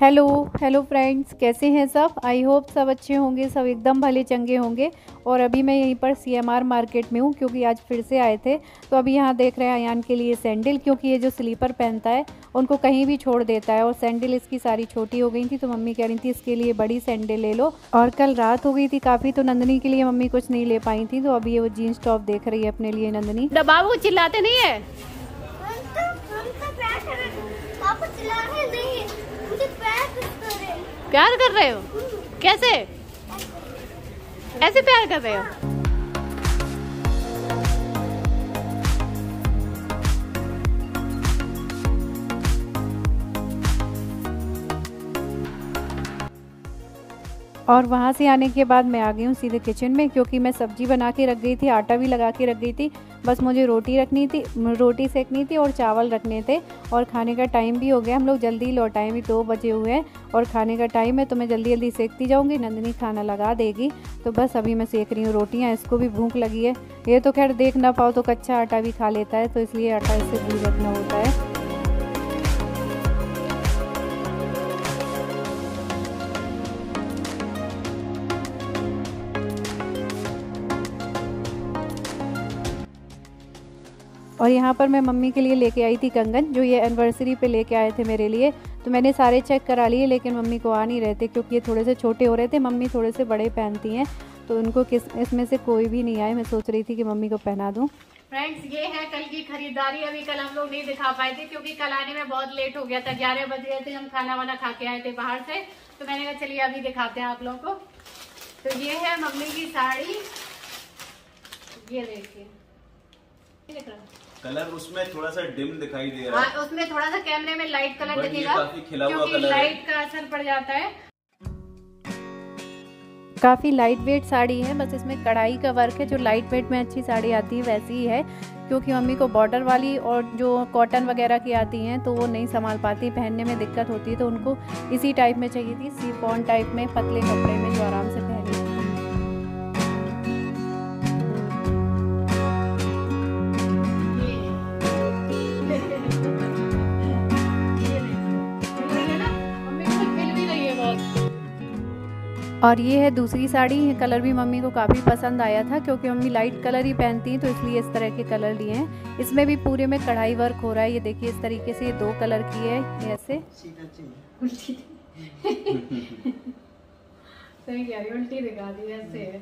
Hello hello friends, कैसे हैं सब। आई होप सब अच्छे होंगे, सब एकदम भले चंगे होंगे। और अभी मैं यहीं पर CMR मार्केट में हूँ क्योंकि आज फिर से आए थे। तो अभी यहाँ देख रहे हैं अयान के लिए सैंडल, क्योंकि ये जो स्लीपर पहनता है उनको कहीं भी छोड़ देता है। और सैंडल इसकी सारी छोटी हो गई थी, तो मम्मी कह रही थी इसके लिए बड़ी सैंडल ले लो। और कल रात हो गई थी काफ़ी, तो नंदनी के लिए मम्मी कुछ नहीं ले पाई थी। तो अभी ये वो जीन्स टॉप देख रही है अपने लिए नंदनी। बाबू चिल्लाते नहीं है, प्यार कर रहे हो? कैसे ऐसे प्यार कर रहे हो? और वहाँ से आने के बाद मैं आ गई हूँ सीधे किचन में, क्योंकि मैं सब्जी बना के रख गई थी, आटा भी लगा के रख गई थी। बस मुझे रोटी सेकनी थी और चावल रखने थे। और खाने का टाइम भी हो गया, हम लोग जल्दी लौट आए, भी 2 बजे हुए हैं और खाने का टाइम है। तो मैं जल्दी जल्दी सेकती जाऊँगी, नंदनी खाना लगा देगी। तो बस अभी मैं सेक रही हूँ रोटियाँ, इसको भी भूख लगी है। ये तो खैर देख ना पाओ तो कच्चा आटा भी खा लेता है, तो इसलिए आटा इससे दूर रखना होता है। और यहाँ पर मैं मम्मी के लिए लेके आई थी कंगन, जो ये एनिवर्सरी पे लेके आए थे मेरे लिए। तो मैंने सारे चेक करा लिए, लेकिन मम्मी को आ नहीं रहे थे क्योंकि ये थोड़े से छोटे हो रहे थे। मम्मी थोड़े से बड़े पहनती हैं, तो उनको इसमें से कोई भी नहीं आए। मैं सोच रही थी कि मम्मी को पहना दूँ। फ्रेंड्स, ये है कल की खरीदारी। अभी कल हम लोग नहीं दिखा पाए थे क्योंकि कल आने में बहुत लेट हो गया था, 11 बज गए थे। हम खाना वाना खा के आए थे बाहर से, तो मैंने कहा चलिए अभी दिखाते हैं आप लोगों को। तो ये है मम्मी की साड़ी, ये देखिए, देख रहा है कलर उसमें थोड़ा सा डिम दिखाई दे रहा है। हाँ, उसमें थोड़ा सा कैमरे में लाइट कलर दिखेगा क्योंकि लाइट का असर पड़ जाता है। काफ़ी लाइट वेट साड़ी है, बस इसमें कढ़ाई का वर्क है। जो लाइट वेट में अच्छी साड़ी आती है वैसी ही है, क्योंकि मम्मी को बॉर्डर वाली और जो कॉटन वगैरह की आती हैं तो वो नहीं संभाल पाती, पहनने में दिक्कत होती है। तो उनको इसी टाइप में चाहिए थी, शिफॉन टाइप में, पतले कपड़े में, जो आराम से पहने। और ये है दूसरी साड़ी। ये कलर भी मम्मी को काफ़ी पसंद आया था, क्योंकि मम्मी लाइट कलर ही पहनती हैं, तो इसलिए इस तरह के कलर लिए हैं। इसमें भी पूरे में कढ़ाई वर्क हो रहा है। ये देखिए इस तरीके से, ये 2 कलर की है, ऐसे। सही कह रही, उल्टी दिखा दी, ऐसे है।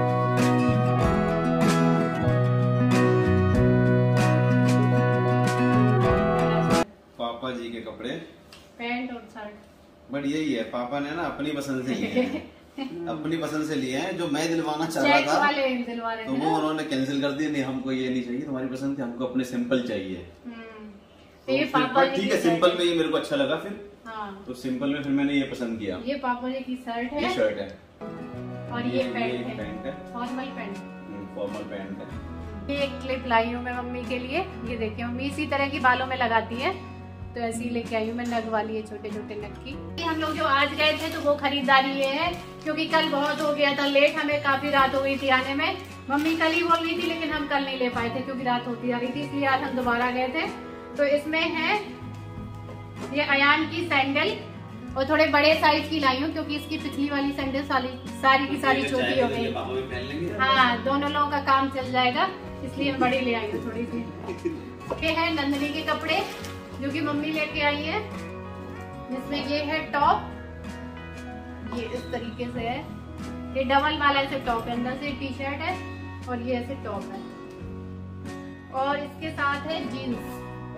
पापा जी के कपड़े, पैंट और शर्ट। बट यही है, पापा ने ना अपनी पसंद से लिए हैं। अपनी पसंद से लिए हैं। जो मैं दिलवाना चाह रहा था तो वो उन्होंने कैंसिल कर दिया। नहीं, हमको ये नहीं चाहिए, तुम्हारी पसंद थी, हमको अपने सिंपल चाहिए। तो ये पापा ठीक है, सिंपल में ये मेरे को अच्छा लगा फिर। हाँ। तो सिंपल में फिर मैंने ये पसंद किया। ये पापा जी की शर्ट है, ये शर्ट है और ये पैंट है, फॉर्मल पैंट है। ये एक क्लिप लाई हूँ मैं मम्मी के लिए। ये देखिए, मम्मी इसी तरह की बालों में लगाती है, तो ऐसे ही लेके आई हूँ मैं, नग वाली है, छोटे छोटे नग की। हम लोग जो आज गए थे तो वो खरीदारी ये है, क्योंकि कल बहुत हो गया था लेट, हमें काफी रात हो गई थी आने में। मम्मी कल ही बोल रही थी, लेकिन हम कल नहीं ले पाए थे क्योंकि रात होती जा रही थी, इसलिए आज हम दोबारा गए थे। तो इसमें है ये अयान की सैंडल, और थोड़े बड़े साइज की लाई हूँ क्योंकि इसकी पिछली वाली सैंडल सारी की सारी छोटी हो गई। हाँ, दोनों लोगों का काम चल जाएगा, इसलिए मैं बड़ी ले आई हूँ थोड़ी सी। ये है नंदनी के कपड़े जो कि मम्मी लेके आई है, जिसमें ये है टॉप, ये इस तरीके से है, ये डबल वाला ऐसे टॉप है, अंदर से टी शर्ट है और ये ऐसे टॉप है, और इसके साथ है जीन्स।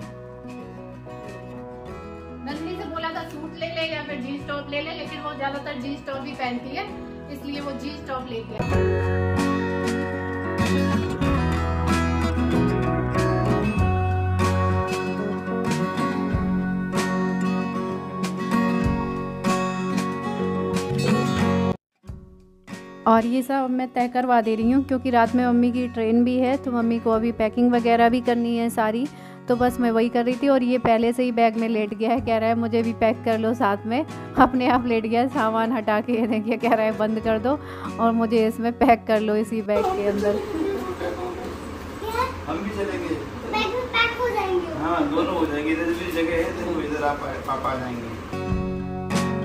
नंदनी से बोला था सूट ले ले या फिर जीन्स टॉप ले ले, लेकिन वो ज्यादातर जीन्स टॉप ही पहनती है, इसलिए वो जीन्स टॉप लेके आई। और ये सब मैं तय करवा दे रही हूँ, क्योंकि रात में मम्मी की ट्रेन भी है, तो मम्मी को अभी पैकिंग वगैरह भी करनी है सारी। तो बस मैं वही कर रही थी। और ये पहले से ही बैग में लेट गया है, कह रहा है मुझे भी पैक कर लो साथ में। अपने आप लेट गया, सामान हटा के देखिए, कह रहा है बंद कर दो और मुझे इसमें पैक कर लो, इसी बैग के अंदर। हम भी चलेंगे, बैग में पैक हो जाएंगे। हाँ, दोनों हो जाएंगे। इधर भी जगह है, देखो इधर आप पापा आ जाएंगे।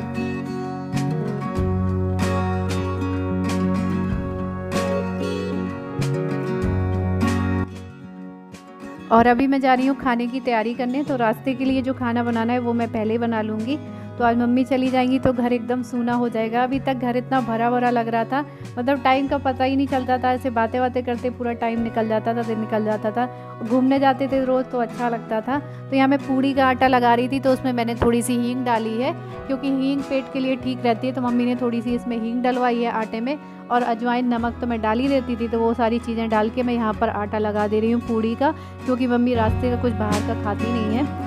और अभी मैं जा रही हूँ खाने की तैयारी करने। तो रास्ते के लिए जो खाना बनाना है वो मैं पहले बना लूँगी। तो आज मम्मी चली जाएंगी तो घर एकदम सूना हो जाएगा। अभी तक घर इतना भरा भरा लग रहा था, मतलब टाइम का पता ही नहीं चलता था। ऐसे बातें बातें करते पूरा टाइम निकल जाता था, दिन निकल जाता था। घूमने जाते थे रोज़ तो अच्छा लगता था। तो यहाँ मैं पूड़ी का आटा लगा रही थी, तो उसमें मैंने थोड़ी सी हींग डाली है, क्योंकि हींग पेट के लिए ठीक रहती है। तो मम्मी ने थोड़ी सी इसमें हींग डलवाई है आटे में, और अजवाइन नमक तो मैं डाल ही देती थी। तो वो सारी चीज़ें डाल के मैं यहाँ पर आटा लगा दे रही हूँ पूड़ी का, क्योंकि मम्मी रास्ते का कुछ बाहर का खाती नहीं है।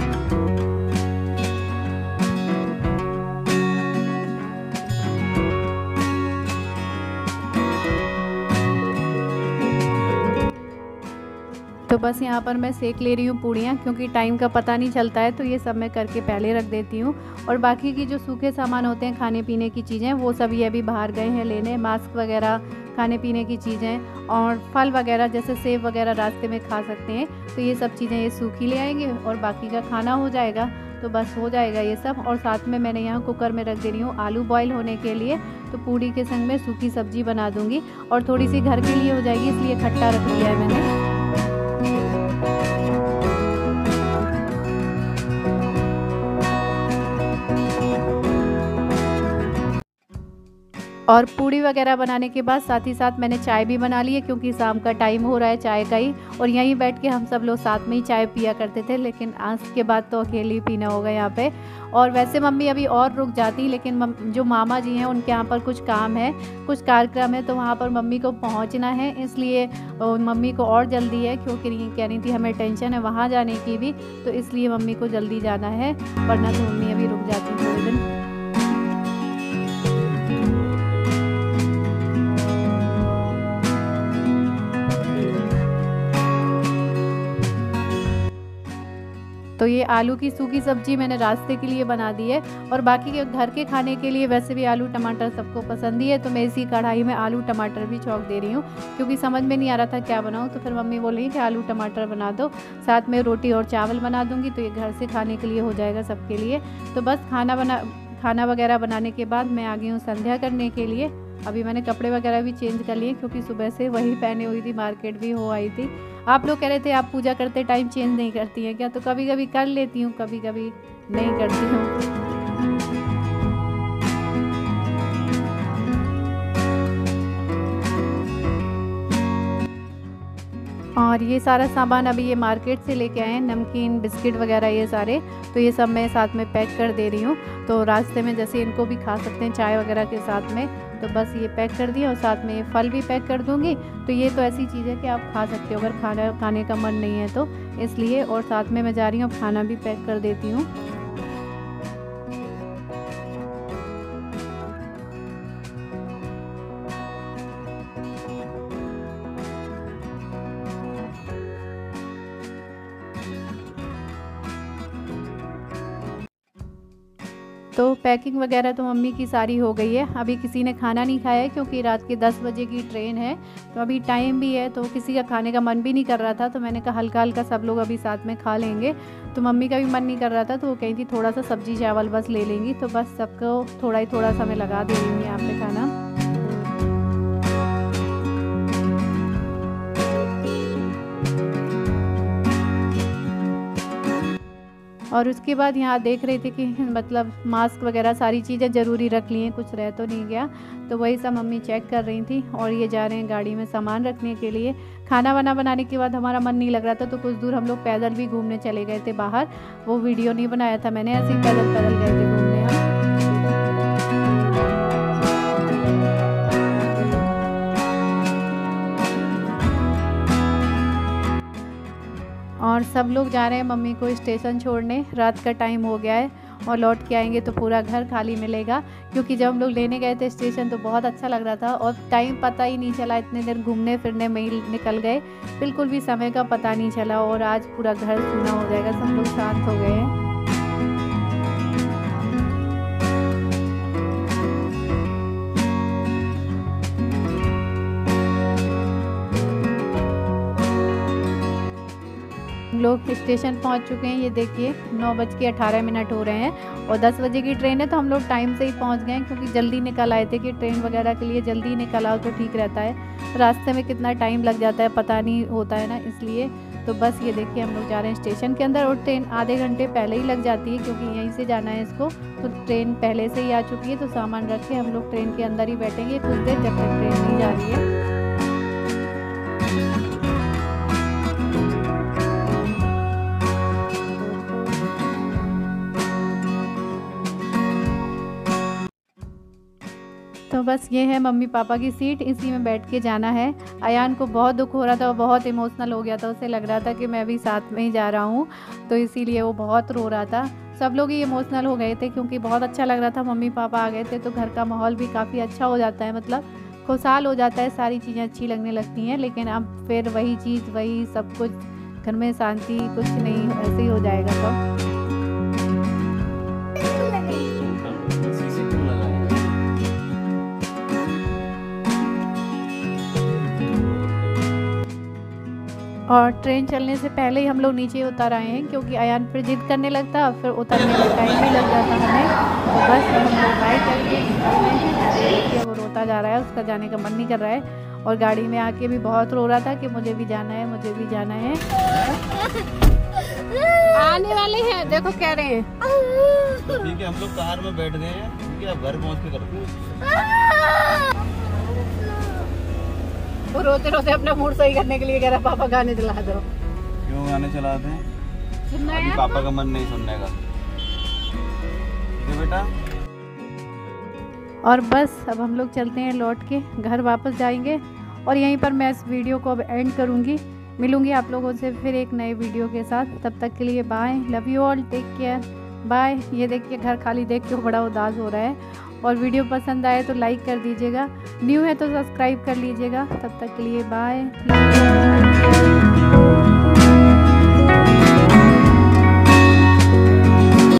तो बस यहाँ पर मैं सेक ले रही हूँ पूड़ियाँ, क्योंकि टाइम का पता नहीं चलता है। तो ये सब मैं करके पहले रख देती हूँ। और बाकी की जो सूखे सामान होते हैं खाने पीने की चीज़ें, वो सब ये अभी बाहर गए हैं लेने। मास्क वगैरह, खाने पीने की चीज़ें और फल वगैरह जैसे सेब वगैरह रास्ते में खा सकते हैं। तो ये सब चीज़ें ये सूखी ले आएंगे और बाकी का खाना हो जाएगा। तो बस हो जाएगा ये सब। और साथ में मैंने यहाँ कुकर में रख दे रही हूँ आलू बॉईल होने के लिए। तो पूड़ी के संग में सूखी सब्जी बना दूँगी, और थोड़ी सी घर के लिए हो जाएगी, इसलिए खट्टा रख लिया है मैंने। और पूड़ी वगैरह बनाने के बाद साथ ही साथ मैंने चाय भी बना ली है, क्योंकि शाम का टाइम हो रहा है चाय का ही। और यहीं बैठ के हम सब लोग साथ में ही चाय पिया करते थे, लेकिन आज के बाद तो अकेले ही पीना होगा यहाँ पे। और वैसे मम्मी अभी और रुक जाती, लेकिन जो मामा जी हैं उनके यहाँ पर कुछ काम है, कुछ कार्यक्रम है, तो वहाँ पर मम्मी को पहुँचना है। इसलिए मम्मी को और जल्दी है, क्योंकि कह रही थी हमें टेंशन है वहाँ जाने की भी, तो इसलिए मम्मी को जल्दी जाना है, वरना तो मम्मी अभी रुक जाती थोड़े दिन। तो ये आलू की सूखी सब्जी मैंने रास्ते के लिए बना दी है, और बाकी के घर के खाने के लिए वैसे भी आलू टमाटर सबको पसंद ही है। तो मैं इसी कढ़ाई में आलू टमाटर भी छौंक दे रही हूँ, क्योंकि समझ में नहीं आ रहा था क्या बनाऊँ। तो फिर मम्मी बोली कि आलू टमाटर बना दो, साथ में रोटी और चावल बना दूँगी, तो ये घर से खाने के लिए हो जाएगा सबके लिए। तो बस खाना वगैरह बनाने के बाद मैं आ गई हूँ संध्या करने के लिए। अभी मैंने कपड़े वगैरह भी चेंज कर लिए, क्योंकि सुबह से वही पहने हुई थी, मार्केट भी हो आई थी। आप लोग कह रहे थे आप पूजा करते टाइम चेंज नहीं करती हैं क्या? तो कभी कभी कर लेती हूँ, कभी कभी नहीं करती हूँ। और ये सारा सामान अभी ये मार्केट से लेके आए हैं, नमकीन बिस्किट वगैरह ये सारे। तो ये सब मैं साथ में पैक कर दे रही हूँ, तो रास्ते में जैसे इनको भी खा सकते हैं चाय वगैरह के साथ में। तो बस ये पैक कर दिया, और साथ में ये फल भी पैक कर दूँगी। तो ये तो ऐसी चीज़ है कि आप खा सकते हो अगर खाने का मन नहीं है तो, इसलिए। और साथ में मैं जा रही हूँ अब खाना भी पैक कर देती हूँ। तो पैकिंग वगैरह तो मम्मी की सारी हो गई है। अभी किसी ने खाना नहीं खाया है, क्योंकि रात के 10 बजे की ट्रेन है। तो अभी टाइम भी है, तो किसी का खाने का मन भी नहीं कर रहा था। तो मैंने कहा हल्का हल्का सब लोग अभी साथ में खा लेंगे। तो मम्मी का भी मन नहीं कर रहा था, तो वो कही थी थोड़ा सा सब्जी चावल बस ले लेंगी। तो बस सबको थोड़ा सा मैं लगा दे रही हूँ यहाँ पे खाना। और उसके बाद यहाँ देख रही थी कि मतलब मास्क वगैरह सारी चीज़ें ज़रूरी रख ली हैं, कुछ रह तो नहीं गया। तो वही सब मम्मी चेक कर रही थी। और ये जा रहे हैं गाड़ी में सामान रखने के लिए। खाना वाना बनाने के बाद हमारा मन नहीं लग रहा था, तो कुछ दूर हम लोग पैदल भी घूमने चले गए थे बाहर। वो वीडियो नहीं बनाया था मैंने, ऐसे ही पैदल गए थे घूमने हम। और सब लोग जा रहे हैं मम्मी को स्टेशन छोड़ने। रात का टाइम हो गया है, और लौट के आएंगे तो पूरा घर खाली मिलेगा। क्योंकि जब हम लोग लेने गए थे स्टेशन तो बहुत अच्छा लग रहा था, और टाइम पता ही नहीं चला, इतने देर घूमने फिरने में ही निकल गए, बिल्कुल भी समय का पता नहीं चला। और आज पूरा घर सूना हो जाएगा, सब लोग शांत हो गए हैं। लोग स्टेशन पहुंच चुके हैं। ये देखिए 9:18 हो रहे हैं, और 10 बजे की ट्रेन है। तो हम लोग टाइम से ही पहुंच गए, क्योंकि जल्दी निकल आए थे कि ट्रेन वगैरह के लिए जल्दी निकल आओ तो ठीक रहता है। रास्ते में कितना टाइम लग जाता है पता नहीं होता है ना, इसलिए। तो बस ये देखिए हम लोग जा रहे हैं स्टेशन के अंदर, और ट्रेन आधे घंटे पहले ही लग जाती है क्योंकि यहीं से जाना है इसको। तो ट्रेन पहले से ही आ चुकी है, तो सामान रख के हम लोग ट्रेन के अंदर ही बैठेंगे कुछ देर जब तक ट्रेन नहीं जा रही है। तो बस ये है मम्मी पापा की सीट, इसी में बैठ के जाना है। अयान को बहुत दुख हो रहा था, वो बहुत इमोशनल हो गया था, उसे लग रहा था कि मैं भी साथ में ही जा रहा हूँ, तो इसीलिए वो बहुत रो रहा था। सब लोग ही इमोशनल हो गए थे क्योंकि बहुत अच्छा लग रहा था, मम्मी पापा आ गए थे तो घर का माहौल भी काफ़ी अच्छा हो जाता है, मतलब खुशहाल हो जाता है, सारी चीज़ें अच्छी लगने लगती हैं। लेकिन अब फिर वही चीज़ वही सब कुछ, घर में शांति कुछ नहीं, ऐसे ही हो जाएगा सब। और ट्रेन चलने से पहले ही हम लोग नीचे उतर आए हैं क्योंकि अयान फिर जिद करने लगता, फिर उतरने में टाइम भी लग जाता हमें। तो बस हम लोग बाइक करके देखिए वो रोता जा रहा है, उसका जाने का मन नहीं कर रहा है, और गाड़ी में आके भी बहुत रो रहा था कि मुझे भी जाना है, मुझे भी जाना है। आने वाले हैं, देखो कह रहे हैं। ठीक है, हम लोग कार में बैठ गए हैं क्योंकि अब घर पहुँच के करते हैं। वो रोते रोते अपना मूड सही करने के लिए कह रहा पापा गाने चला दो। क्यों गाने चलाते हैं? सुनना अभी है पापा का मन नहीं सुनने का। ठीक है बेटा। और बस अब हम लोग चलते हैं, लौट के घर वापस जाएंगे, और यहीं पर मैं इस वीडियो को अब एंड करूँगी। मिलूँगी आप लोगों से फिर एक नए वीडियो के साथ, तब तक के लिए bye, love you all, take care, bye. ये देखिए घर खाली देख के बड़ा उदास हो रहा है। और वीडियो पसंद आए तो लाइक कर दीजिएगा, न्यू है तो सब्सक्राइब कर लीजिएगा। तब तक के लिए बाय।